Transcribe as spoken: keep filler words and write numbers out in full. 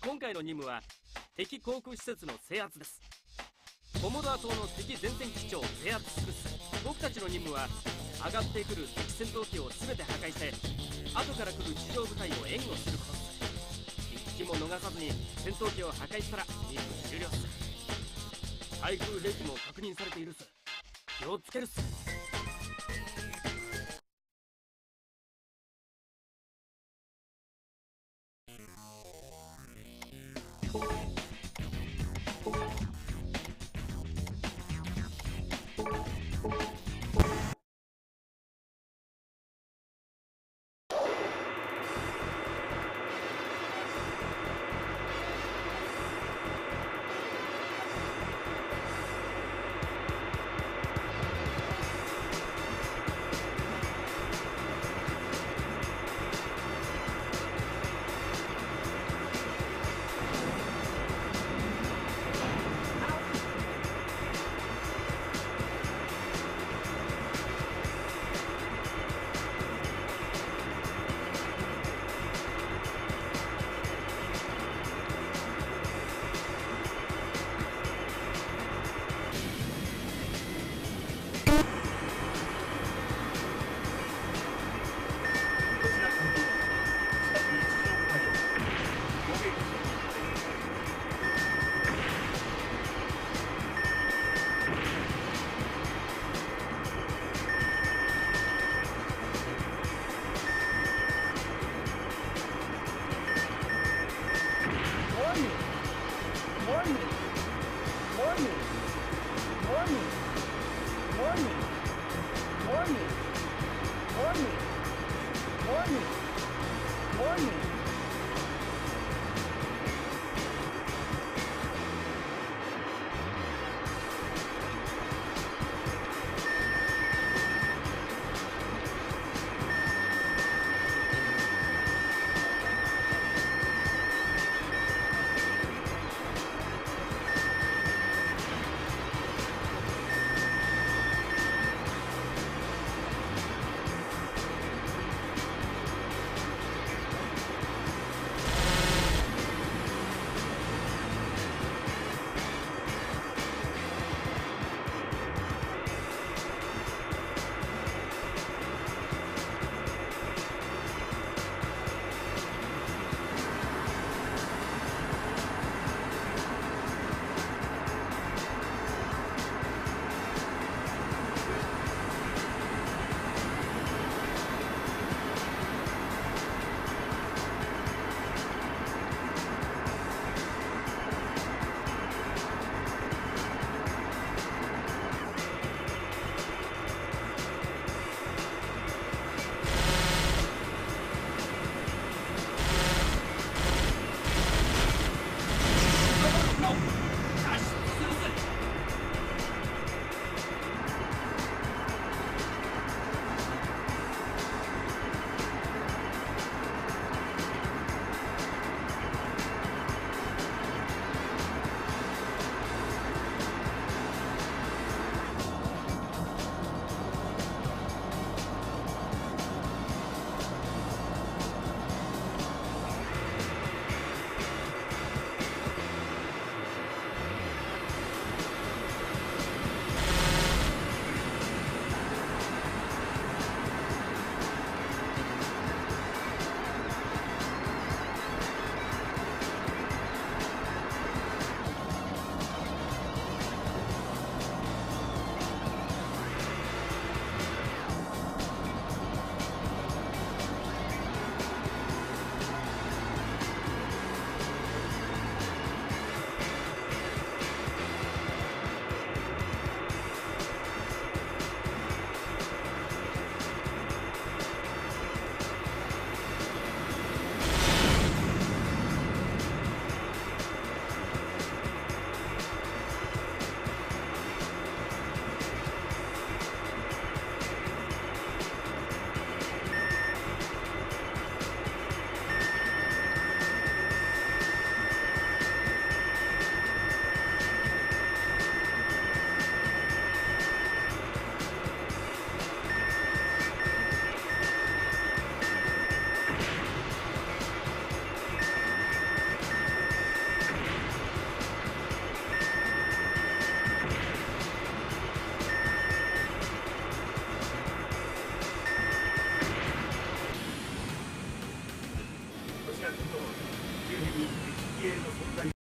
今回の任務は敵航空施設の制圧です。コモドア島の敵前線基地を制圧するっす。僕たちの任務は上がってくる敵戦闘機を全て破壊して後から来る地上部隊を援護することっす。一機も逃さずに戦闘機を破壊したら任務終了っす。対空兵器も確認されているっす。気をつけるっす。 系の存在